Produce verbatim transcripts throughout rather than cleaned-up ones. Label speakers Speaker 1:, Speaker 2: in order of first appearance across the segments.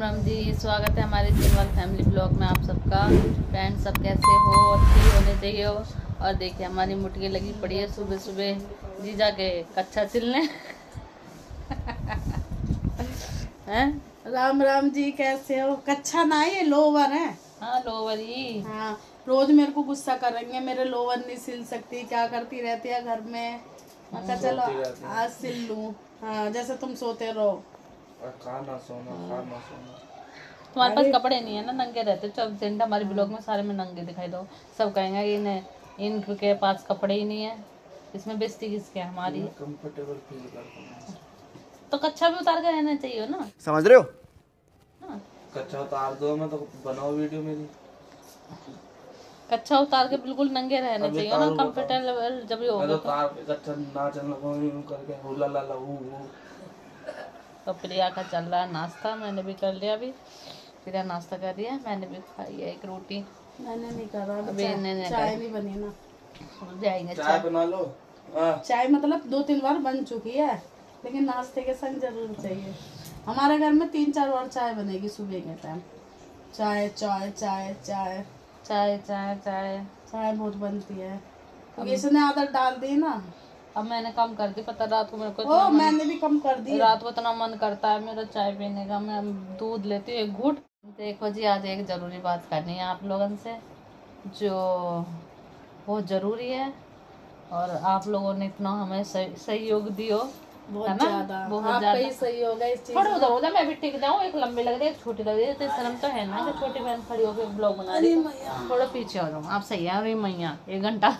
Speaker 1: राम जी, स्वागत है हमारे जिनवाल फैमिली ब्लॉग में आप सबका। फ्रेंड सब कैसे हो, अच्छी होने चाहिए हो। और देखिए हमारी मुटकी लगी पड़ी है सुबह सुबह जीजा के कच्चा चिलने। हैं?
Speaker 2: राम राम जी, कैसे हो? कच्चा ना ये लोवर है।
Speaker 1: हाँ लोवर ही।
Speaker 2: हाँ, रोज मेरे को गुस्सा करेंगे, मेरे लोवर नहीं सिल सकती, क्या करती रहती है घर में। मैं कहा चलो आज सिल लूं। हाँ, जैसे तुम सोते रहो।
Speaker 3: खाना सोना खाना सोना।
Speaker 1: तुम्हारे पास कपड़े नहीं है ना, नंगे रहते चौबीस घंटे। हमारे ब्लॉग में सारे में नंगे दिखाई दो, सब कहेंगे इन इनके पास कपड़े ही नहीं है। इसमें बेइज्जती किसकी है? हमारी।
Speaker 3: कंफर्टेबल फील करता हूं
Speaker 1: तो कच्चा भी उतार के रहना चाहिए ना,
Speaker 3: समझ रहे हो?
Speaker 1: हाँ।
Speaker 3: कच्चा उतार दो, मैं तो बनाओ वीडियो मेरी।
Speaker 1: कच्चा उतार के बिल्कुल नंगे रहने चाहिए ना, कंफर्टेबल जब भी होगा।
Speaker 3: तो उतार के कच्चा ना चलना करके हुला ला ला ऊ ऊ।
Speaker 1: तो प्रिया का चल रहा है नाश्ता, मैंने भी कर लिया। अभी प्रिया नाश्ता कर रही है, मैंने भी खाई है एक रोटी।
Speaker 2: मैंने नहीं करा
Speaker 1: अभी इन्हें नहीं
Speaker 2: चाय नहीं बनी ना,
Speaker 1: जाएंगे
Speaker 3: चाय बना लो।
Speaker 2: चाय मतलब दो तीन बार बन चुकी है, लेकिन नाश्ते के संग जरूर चाहिए। हमारे घर में तीन चार बार चाय बनेगी सुबह के टाइम। चाय चाय चाय चाय
Speaker 1: चाय चाय चाय
Speaker 2: चाय बहुत बनती है, क्योंकि इसने आदत डाल दी ना।
Speaker 1: अब मैंने कम कर दी, पता रात को मेरे को
Speaker 2: ओ, मैंने भी कम कर दी।
Speaker 1: रात को इतना मन करता है मेरा चाय पीने का, मैं दूध लेती हूँ एक घूंट। देखो जी, आज एक जरूरी बात करनी है आप लोगों से, जो बहुत जरूरी है। और आप लोगों ने इतना हमें सहयोग दियो,
Speaker 2: बहुत ज्यादा,
Speaker 1: बहुत ज्यादा
Speaker 2: सहयोग है इस चीज
Speaker 1: में। उधर उधर मैं भी टिक जाऊँ, एक लंबी लग रही है एक छोटी लग रही है, तो शर्म तो है ना कि छोटी बहन खड़ी होकर ब्लॉग बना रही है। थोड़ा पीछे हो जाऊँ, आप सही है। अरे मैया एक घंटा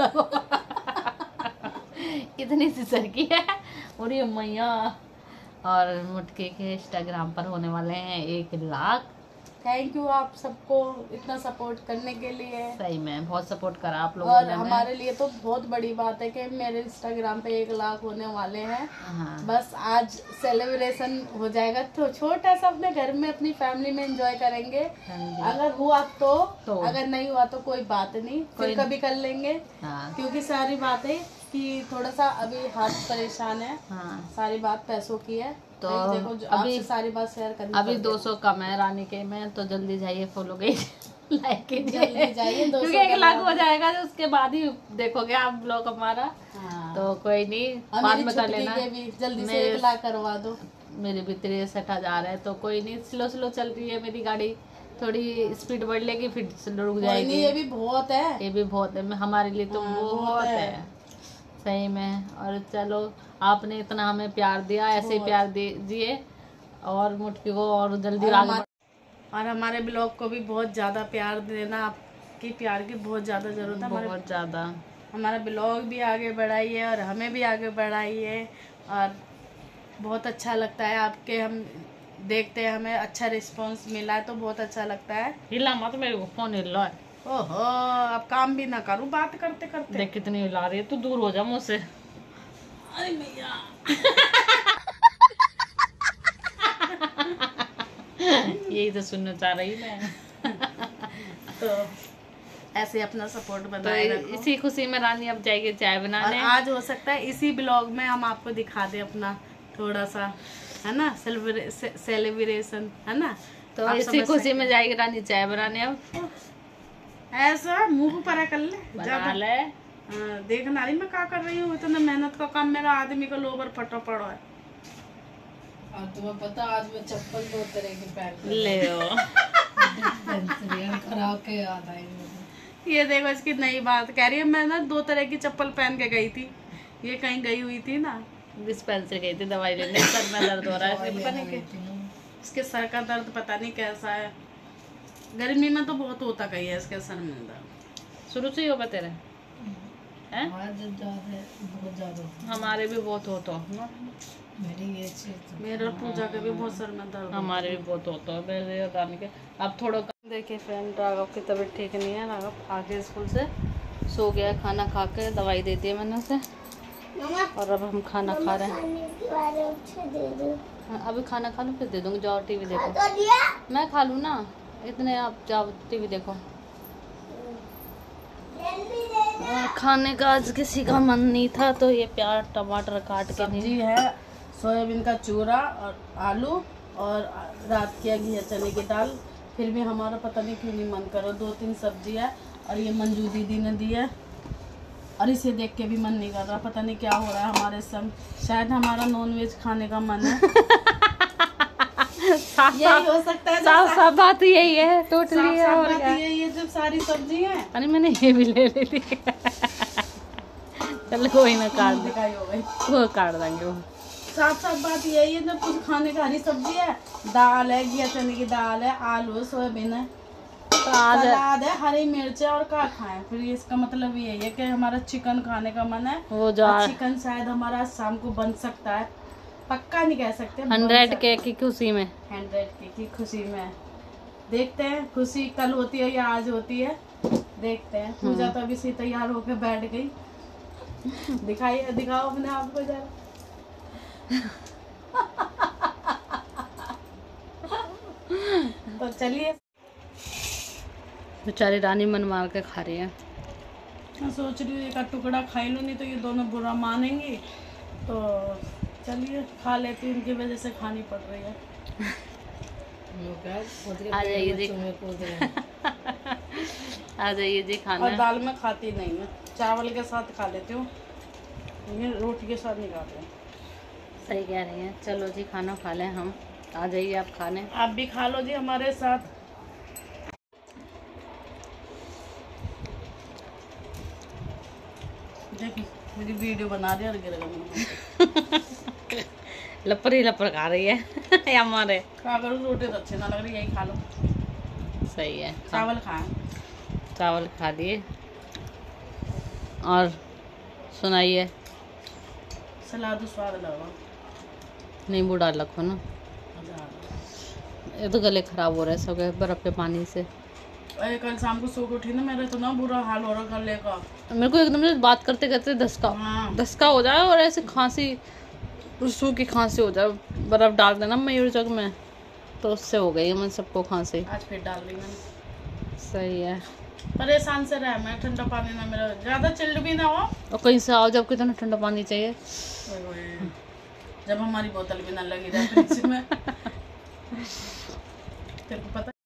Speaker 1: इतनी सी सरकी है और ये मैया। और मुटके के इंस्टाग्राम पर होने वाले हैं एक लाख।
Speaker 2: थैंक यू आप सबको इतना सपोर्ट करने के लिए।
Speaker 1: सही में बहुत सपोर्ट करा आप लोगों
Speaker 2: और
Speaker 1: ने।
Speaker 2: हमारे लिए तो बहुत बड़ी बात है कि मेरे इंस्टाग्राम पे एक लाख होने वाले हैं।
Speaker 1: हाँ। बस
Speaker 2: आज सेलिब्रेशन हो जाएगा, तो छोटा सा अपने घर में अपनी फैमिली में एंजॉय करेंगे। अगर हुआ तो, तो अगर नहीं हुआ तो कोई बात नहीं, फिर कभी कर लेंगे। हाँ। क्योंकि सारी बातें कि थोड़ा सा अभी हाथ परेशान है। हाँ। सारी बात पैसों की है, तो देखो अभी सारी बात शेयर करनी।
Speaker 1: अभी दो सौ कम है रानी के में, तो जल्दी जाइए फॉलो कीजिए, लाइक कीजिए,
Speaker 2: जल्दी जाइए।
Speaker 1: क्योंकि एक लाख हो जाएगा तो उसके बाद ही देखोगे आप ब्लॉग हमारा। हाँ। तो कोई नहीं, बाद में कर लेना,
Speaker 2: भी जल्दी से एक लाख करवा दो।
Speaker 1: मेरी भी तिरसठ हजार है, तो कोई नहीं, स्लो स्लो चल रही है मेरी गाड़ी, थोड़ी स्पीड बढ़ लेगी फिर रुक जाएगी।
Speaker 2: ये भी बहुत है,
Speaker 1: ये भी बहुत है, हमारे लिए तो बहुत है सही में। और चलो, आपने इतना हमें प्यार दिया, ऐसे ही प्यार दीजिए और मुटकी को और जल्दी आगे।
Speaker 2: और हमारे ब्लॉग को भी बहुत ज़्यादा प्यार देना, आपकी प्यार की बहुत ज़्यादा ज़रूरत है।
Speaker 1: बहुत ज़्यादा
Speaker 2: हमारा ब्लॉग भी आगे बढ़ाइए और हमें भी आगे बढ़ाइए। और बहुत अच्छा लगता है आपके, हम देखते हैं हमें अच्छा रिस्पांस मिला है तो बहुत अच्छा लगता है।
Speaker 1: हिला मत, मेरे को फोन हिल रहा है।
Speaker 2: ओहो, अब काम भी ना करूं बात करते करते।
Speaker 1: देख कितनी हिला रही है, तू दूर हो जा मुझसे।
Speaker 2: अरे मैया
Speaker 1: यही तो सुनना चाह रही मैं।
Speaker 2: तो ऐसे अपना सपोर्ट बनाए रखो।
Speaker 1: इसी खुशी में रानी अब जाएगी चाय बनाने।
Speaker 2: और आज हो सकता है इसी ब्लॉग में हम आपको दिखा दें अपना थोड़ा सा, है ना, सेलिब्रेशन, है ना।
Speaker 1: तो इसी खुशी में जाएगी रानी चाय बनाने। अब
Speaker 2: ऐसा मुंह पर कर ले,
Speaker 1: बना ले।
Speaker 2: हाँ, देखना रही मैं क्या कर रही हूँ, इतना मेहनत का काम, मेरा आदमी का लोबर फटा पड़ा है। और तुम्हें पता आज मैं चप्पल दो तरह की पहन
Speaker 1: ले
Speaker 2: खराब के याद आई। ये देखो इसकी नई बात कह रही है, मैं ना दो तरह की चप्पल पहन के गई थी। ये कहीं गई हुई थी ना,
Speaker 1: डिस्पेंसरी गई थी दवाई लेने, सर में दर्द हो रहा है,
Speaker 2: पता नहीं इसके सर का दर्द पता नहीं कैसा है। गर्मी में तो बहुत होता कहीं है इसके सर में दर्द।
Speaker 1: शुरू से ही होगा तेरे? हैं? बहुत ज्यादा, हमारे भी बहुत होता है।
Speaker 2: मेरी ये चीज, मेरा पूजा के भी बहुत सर में दर्द,
Speaker 1: हमारे भी बहुत होता है मेरे दाने के। अब थोड़ा देखिए फ्रेंड, राघव की तबीयत ठीक नहीं है। राघव आके स्कूल से सो गया, खाना खा के दवाई दे दी है मैंने उसे, और अब हम खाना खा रहे हैं। हाँ, अभी खाना खा लूँ फिर दे दूँगी, जाओ टीवी देखो। मैं खा लूँ ना, इतने आप जाओ टीवी देखो। खाने का आज किसी का मन नहीं था, तो ये प्याज टमाटर काट के
Speaker 2: सब्जी है, सोयाबीन का चूरा और आलू और रात किया घिया चने की दाल। फिर भी हमारा पता नहीं क्यों नहीं मन कर रहा। दो तीन सब्जी है और ये मंजू दीदी ने दी है और इसे देख के भी मन नहीं कर रहा। पता नहीं क्या हो रहा है हमारे संग। शायद हमारा नॉनवेज खाने का मन है। यही हो सकता है।
Speaker 1: साफ साफ बात यही है, टोटली है। और क्या
Speaker 2: यही है जब सारी सब्जी है।
Speaker 1: अरे मैंने ये भी ले ली थी। चलो कोई ना, काट
Speaker 2: दिखाई हो गई,
Speaker 1: वो काट देंगे। वो
Speaker 2: साफ साफ बात यही है जब कुछ खाने का, हरी सब्जी है, दाल है, घिया चने की दाल है, आलू सोयाबीन है,
Speaker 1: तो आज
Speaker 2: सलाद है, हरी मिर्च है और क्या खाएं। फिर इसका मतलब यही है कि हमारा चिकन खाने का मन है।
Speaker 1: वो जो
Speaker 2: चिकन शायद हमारा शाम को बन सकता है, पक्का नहीं कह सकते।
Speaker 1: हंड्रेड के की खुशी में,
Speaker 2: हंड्रेड के की खुशी में देखते हैं। खुशी कल होती है या आज होती है, देखते हैं। पूजा तो अभी से तैयार होकर बैठ गई। दिखाइए, दिखाओ अपने आप को जरा। तो चलिए,
Speaker 1: बेचारी रानी मन मार के खा रही है।
Speaker 2: मैं सोच रही हूँ एक टुकड़ा खाई लूँ, नहीं तो ये दोनों बुरा मानेंगी। तो चलिए खा लेती हूँ, इनकी वजह से खानी पड़ रही है।
Speaker 1: आ जाइए जी, आ जाइए जी खाना।
Speaker 2: और दाल में खाती नहीं है, चावल के साथ खा लेती हूँ, ये रोटी के साथ नहीं खाते।
Speaker 1: सही कह रही हैं। चलो जी खाना खा लें हम। आ जाइए आप खाने।
Speaker 2: आप भी खा लो जी हमारे साथ। देखिए मेरी वीडियो बना रही है और गिर
Speaker 1: लपर ही लपर खा रही है। हमारे
Speaker 2: खा करो, रोटी तो अच्छी ना लग रही, यही खा लो।
Speaker 1: सही है,
Speaker 2: चावल खाएं।
Speaker 1: चावल खा लिए। और सुनाइए।
Speaker 2: सलाद स्वाद लगा,
Speaker 1: नींबू डाल रखो ना। ये तो गले खराब हो रहे हैं सब बर्फ के पानी से।
Speaker 2: अरे कल शाम को सो के उठी ना, मेरा इतना बुरा हाल हो रहा गले का।
Speaker 1: मेरे को एकदम से बात करते करते धसका
Speaker 2: हाँ।
Speaker 1: धसका हो जाए और ऐसे खांसी, सूखी खांसी हो जाए। बर्फ डाल देना मयूर जग में, तो उससे हो गई मन सबको खांसी।
Speaker 2: आज फिर डाल दी मैंने।
Speaker 1: सही है।
Speaker 2: परेशान से रह मैं, ठंडा पानी ना, मेरा ज्यादा चिल्ड भी ना हो
Speaker 1: और कहीं से आओ जब कितना ठंडा पानी चाहिए।
Speaker 2: जब हमारी बोतल भी ना लगी रहे फ्रिज में। तेरे को पता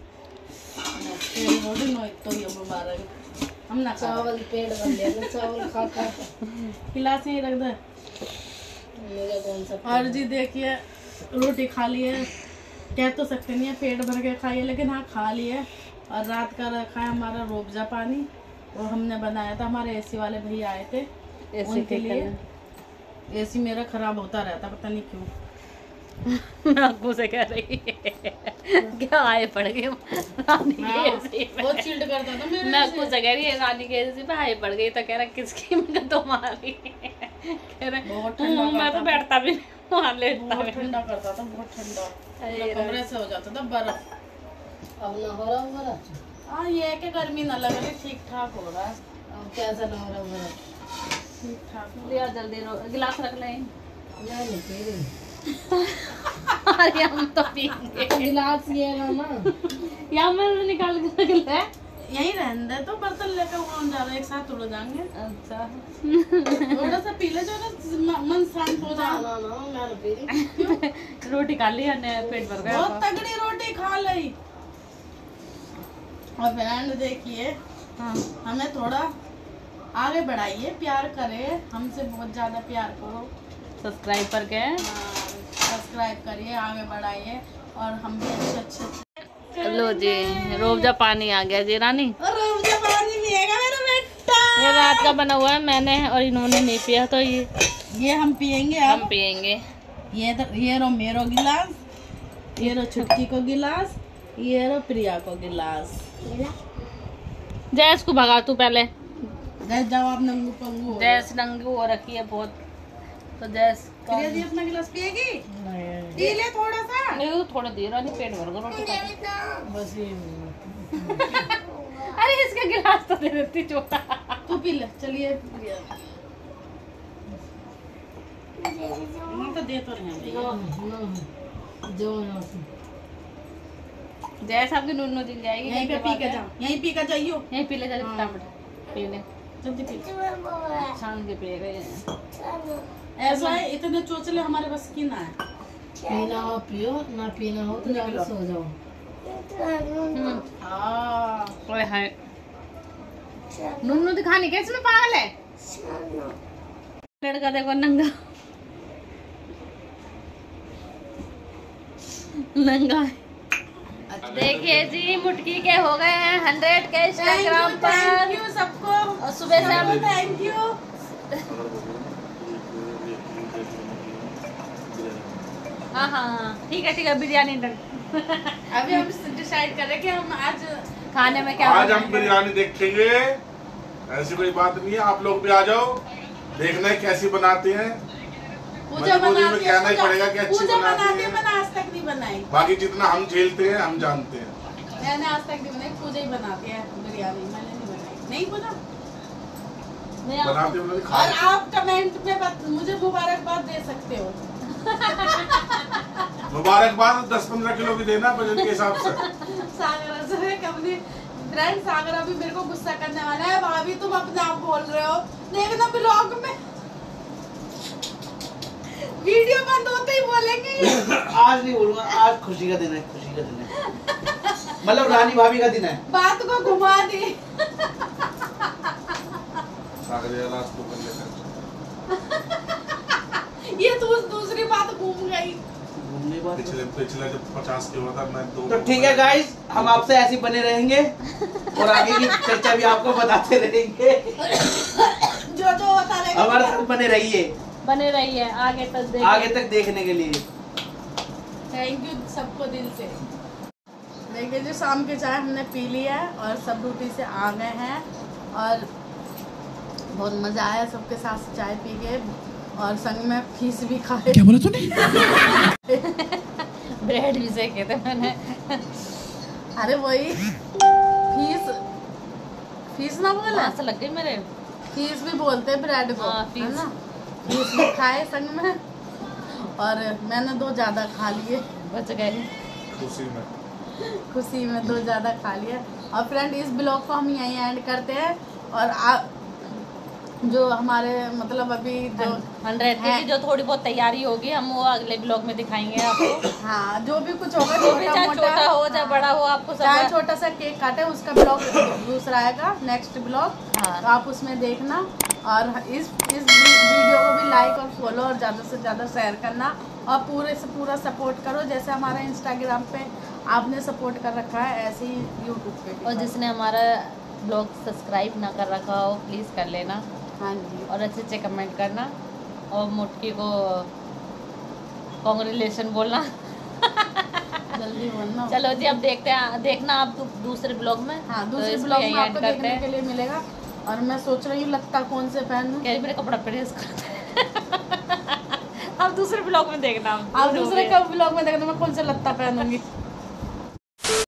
Speaker 2: तो हम ना चावल पेड़ बन गया, चावल खा खा गिलास ही रख दे। मेरा कौन सा। और जी देखिए रोटी खा ली है, कह तो सकते नहीं है पेट भर के खाई है, लेकिन हाँ खा ली है। और रात का रखा है हमारा रोबजा पानी, वो हमने बनाया था। हमारे एसी वाले भैया आए थे, उनके लिए। एसी मेरा खराब होता रहता, पता नहीं क्यों।
Speaker 1: मैं आपको से कह रही है क्या आए पड़ गए रानी के एसी में।
Speaker 2: बहुत चिल्ड करता था मेरे।
Speaker 1: मैं आपको से कह रही है रानी के एसी पे आए पड़ गई, तो कह रहा किसकी, मैं तुम्हारी। कह रहा
Speaker 2: बहुत ठंडा,
Speaker 1: मैं तो बैठता भी वहाँ लेटता
Speaker 2: बहुत ठंडा करता था, बहुत ठंडा। कमरे से हो जाता था बर्फ। अब ना हो रहा हो। हाँ ये है कि गर्मी ना लग रही, ठीक ठाक हो रहा है। अब कैसा लग रहा है? ठीक ठाक।
Speaker 1: लिया जल्दी, गिलास रख लें।
Speaker 2: नहीं पी रही।
Speaker 1: अरे हम तो पीएंगे।
Speaker 2: गिलास ये है ना,
Speaker 1: यहाँ में निकाल के रख ले।
Speaker 2: यही रहने दे, तो बर्तन लेकर कौन जा रहा है, एक साथ उड़ जाएंगे।
Speaker 1: अच्छा
Speaker 2: थोड़ा सा पी ले जो ना, मन शांत हो जाए। ना ना मैं तो पी रही।
Speaker 1: रोटी खा ली ने, पेट भर गया।
Speaker 2: बहुत तगड़ी रोटी खा ली। और फ्रेंड देखिए,
Speaker 1: हाँ।
Speaker 2: हमें थोड़ा आगे बढ़ाइए, प्यार करें हमसे, बहुत ज्यादा प्यार करो।
Speaker 1: सब्सक्राइब करके
Speaker 2: सब्सक्राइब करिए, आगे बढ़ाइए और हम भी अच्छे अच्छे।
Speaker 1: लो जी रोबजा पानी आ गया जी रानी।
Speaker 2: रोबजा पानी पिएगा मेरा बेटा।
Speaker 1: ये रात का बना हुआ है, मैंने और इन्होंने नहीं पिया, तो ये
Speaker 2: ये हम पियेंगे।
Speaker 1: हम पियेंगे।
Speaker 2: ये तो ये रो मेरो गिलास, ये रो छुटकी को गिलास, ये रो प्रिया को गिलास।
Speaker 1: जैस को भगा तू पहले।
Speaker 2: जैस जाओ आप नंगू पंगू।
Speaker 1: जैस नंगू हो रखी है बहुत, तो जैस
Speaker 2: प्रिया जी अपना गिलास पिएगी? पी ले थोड़ा सा।
Speaker 1: नहीं तो थोड़ा दे रहा नहीं, पेट भर गया रोटी खा।
Speaker 2: बस ये।
Speaker 1: अरे इसका गिलास तो दे देती छोटा।
Speaker 2: तू पी ले। चलिए प्रिया तो दे तो रहे जो
Speaker 1: जैसा आपकी नून नून जाएगी।
Speaker 2: यहीं पे पी के जाओ, यहीं पी के जाइयो।
Speaker 1: यहीं पी ले जल्दी, फटाफट पी ले
Speaker 2: जल्दी पी।
Speaker 1: छान के पिएगा।
Speaker 2: ऐसा है, इतने चोचले हमारे बस की ना है। पीना हो पियो, ना पीना हो तो जाके सो जाओ।
Speaker 1: ओए हाय नुन्नू दिखानी कैसे में पागल है लड़का देखो नंगा नंगा देखिए जी मुटकी के हो गए हैं हंड्रेड के इंस्टाग्राम पर।
Speaker 2: थैंक यू सबको
Speaker 1: और सुबह से हम
Speaker 2: थैंक यू।
Speaker 1: हाँ हाँ ठीक है ठीक है बिरयानी डन।
Speaker 2: अभी हम डिसाइड कर रहे कि हम आज
Speaker 1: खाने में क्या
Speaker 4: आज हम बिरयानी देखेंगे। ऐसी कोई बात नहीं है, आप लोग भी आ जाओ देखना है कैसी बनाते हैं।
Speaker 2: पूजा
Speaker 4: मजबूरी में
Speaker 2: बनाती
Speaker 4: कहना ही
Speaker 2: है,
Speaker 4: पड़ेगा कि अच्छी
Speaker 2: पूजा
Speaker 4: बनाती
Speaker 2: बनाती
Speaker 4: है।
Speaker 2: है, मैंने आज तक नहीं बनाई।
Speaker 4: बाकी जितना हम झेलते हैं हम जानते हैं।
Speaker 2: मैंने आज तक नहीं बनाई, पूजा ही बनाती है बिरयानी, मैंने नहीं बनाई। नहीं पूजा
Speaker 4: बनाते हैं
Speaker 2: और
Speaker 4: खाते
Speaker 2: आप कमेंट में बत, मुझे मुबारकबाद दे सकते हो।
Speaker 4: मुबारकबाद दस पंद्रह किलो भी देना वजन के हिसाब से।
Speaker 2: सागरा से कभी फ्रेंड सागरा भी मेरे को गुस्सा करने वाला है। भाभी तुम अपने आप बोल रहे हो, देखना ब्लॉग में वीडियो बंद होते ही बोलेंगे।
Speaker 3: आज नहीं बोलूंगा, आज खुशी का दिन है, खुशी का दिन है, मतलब रानी भाभी का दिन है।
Speaker 2: बात को घुमा दी।
Speaker 4: सागरिया लास्ट को कर लेते
Speaker 2: ये तो दूसरी बात घूम गई।
Speaker 3: घूमने बात
Speaker 4: पिछले पिछले जब पचास के हुआ था मैं दो
Speaker 3: तो ठीक है गाइस, हम आपसे ऐसे बने रहेंगे और आगे की चर्चा भी आपको बताते रहेंगे।
Speaker 2: जो जो होता रहेगा
Speaker 3: हमारे साथ बने रहिए,
Speaker 1: बने रही है आगे तक देखिए।
Speaker 3: आगे तक देखने के लिए।
Speaker 2: थैंक यू सबको दिल से। देखिए जो शाम की चाय हमने पी ली है और सब ड्यूटी से आ गए हैं और बहुत मजा आया सबके साथ चाय पी के और संग में फीस भी खाए।
Speaker 3: क्या बोला तूने?
Speaker 1: ब्रेड भी सेके थे मैंने।
Speaker 2: अरे वही फीस फीस ना बोला,
Speaker 1: वहाँ से लग गई मेरे।
Speaker 2: फीस भी बोलते हैं ब्रेड को,
Speaker 1: हाँ,
Speaker 2: है
Speaker 1: फीस।
Speaker 2: ना। फीस भी खाए संग में और मैंने दो ज्यादा खा लिए
Speaker 1: बच गए
Speaker 4: खुशी में।
Speaker 2: खुशी में दो ज्यादा खा लिया। और फ्रेंड इस ब्लॉग को हम यहीं एंड करते हैं और आप जो हमारे मतलब अभी जो
Speaker 1: हंड्रेड
Speaker 2: है।
Speaker 1: की जो थोड़ी बहुत तैयारी होगी हम वो अगले ब्लॉग में दिखाएंगे आपको।
Speaker 2: हाँ जो भी कुछ होगा
Speaker 1: जो भी
Speaker 2: छोटा
Speaker 1: चाहे
Speaker 2: मोटा
Speaker 1: छोटा हो चाहे बड़ा हो आपको
Speaker 2: चाहे
Speaker 1: सब।
Speaker 2: छोटा सा केक काटे उसका ब्लॉग दूसरा आएगा नेक्स्ट ब्लॉग,
Speaker 1: हाँ।
Speaker 2: तो आप उसमें देखना और इस इस वीडियो को भी लाइक और फॉलो और ज़्यादा से ज़्यादा शेयर करना और पूरे से पूरा सपोर्ट करो जैसे हमारा इंस्टाग्राम पे आपने सपोर्ट कर रखा है ऐसे ही यूट्यूब पे भी।
Speaker 1: और जिसने हमारा ब्लॉग सब्सक्राइब ना कर रखा हो प्लीज़ कर लेना
Speaker 2: हाँ जी
Speaker 1: और अच्छे अच्छे कमेंट करना और मुटकी को कांग्रेचुलेशन बोलना।
Speaker 2: जल्दी बोलना।
Speaker 1: चलो जी अब देखते हैं देखना आप दू, दूसरे ब्लॉग में।
Speaker 2: हाँ
Speaker 1: तो
Speaker 2: दूसरे
Speaker 1: इसको
Speaker 2: ब्लॉग में
Speaker 1: यहीं
Speaker 2: आपको
Speaker 1: end करते
Speaker 2: देखने
Speaker 1: हैं।
Speaker 2: के लिए मिलेगा और मैं सोच रही हूँ लगता कौन से पहनूं।
Speaker 1: क्या मेरे कपड़ा प्रेस करते आप दूसरे ब्लॉग में देखना
Speaker 2: आप दूसरे का ब्लॉग में देखना मैं कौन सा लत्ता पहनूंगी।